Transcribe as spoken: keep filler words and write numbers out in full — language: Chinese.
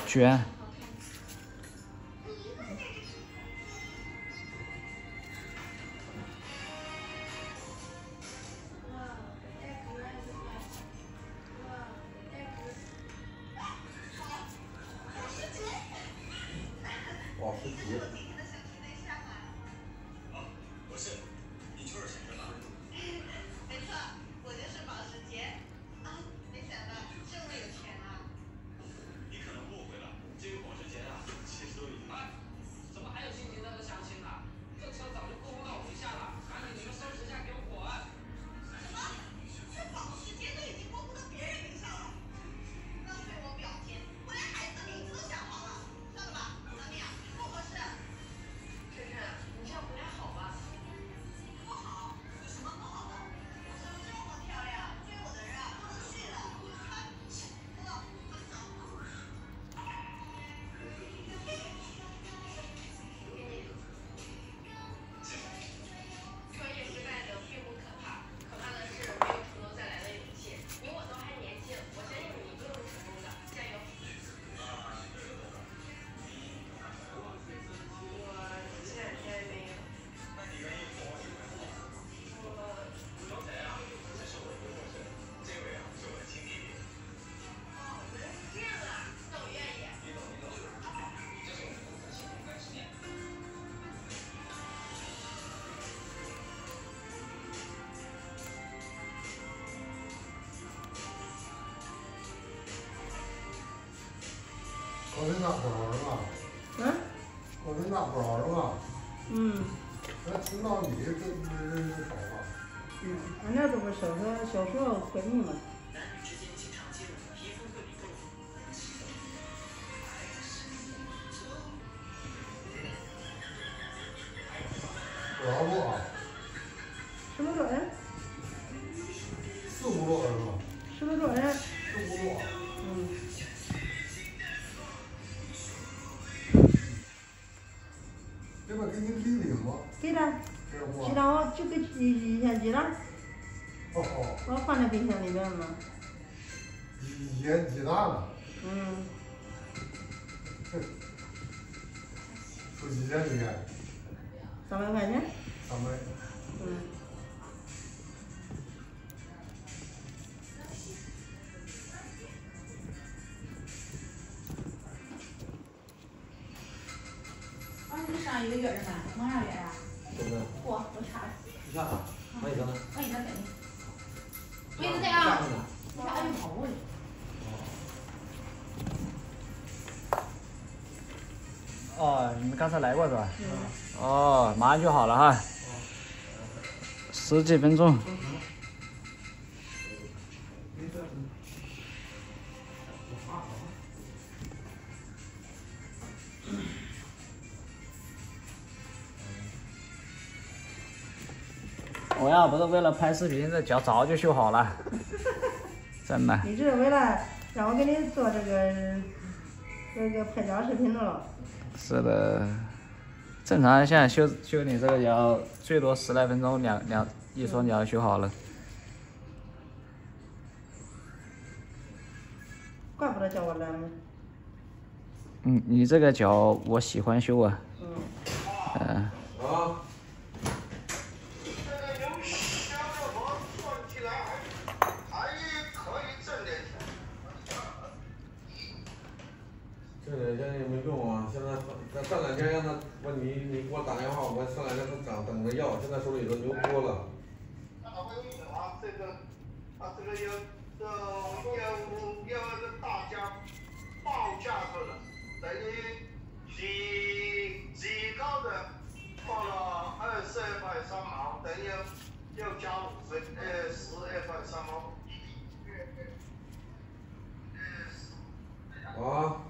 卷。 保时捷。 不是，你就是谁是吧？没错，我就是保时捷。啊，没想到这么有钱啊！你可能误会了，这个保时捷啊，其实都已经……哎，怎么还有心情在这相亲呢？这车早就过户到我名下了，赶紧你们收拾一下，给我滚！什么？这保时捷都已经过户到别人名下了？浪费我表钱，我连孩子的名字都想好了。算了吧，老米啊，不合适。晨晨，你这样不太好吧？不好？有什么不好的？我长得这么漂亮，追我的人啊不能睡了。啊，哥，咱们走。创业失败的并不可怕，可怕的是没有从头再来的勇气。你我都还年轻，我相信你一定会成功的，加油！我这两天没有。那你愿意和我一块跑？我刚才啊，这是我一个同事，这位啊是我的亲弟弟。哦，原来是这样啊，那我愿意。你懂你懂，这是我们公司的新总干事念。 高人大不好是吧？ 嗯？ 高人大不好是吧？ 嗯。 那青岛你这人人少吧？ 嗯，俺那都不少，说小时候会弄嘛。 男女之间经常接吻，皮肤会比动物。 多少路啊？ 十多个人？ 四五路是吧？ 十多个人。 十五路。 嗯。 这边给你礼品吗？ 给了。鸡蛋我就给一一千鸡蛋。 哦哦。 我放在冰箱里面嘛。 一千鸡蛋。 嗯。 哼。出几千块钱？ 三百块钱。 三百。 嗯。 啊，你上一个月是吧？多少月啊？ 对不对？ 嚯，都差了。 一下子，我一个呢？ 我一个给你。我一个这样。你看，哎呦，好贵。 哦，你们刚才来过是吧？ 嗯。 哦，马上就好了哈。十几分钟。我要不是为了拍视频，这脚早就修好了，真的。 你是为了让我给你做这个这个拍照视频的了？ 是的，正常现在修修你这个要最多十来分钟，两两一双脚修好了。 怪不得叫我来呢。 嗯，你这个脚我喜欢修啊。 嗯。 嗯。 啊。这两天也没用啊！现在这这两天让他问你，你给我打电话，我这两天他等等着要，现在手里都牛多了。 啊，这个，啊，这个要要要要大家报价的了，等于最最高的报了二十二块三毛，等于要要加五分，呃，十二块三毛。 啊。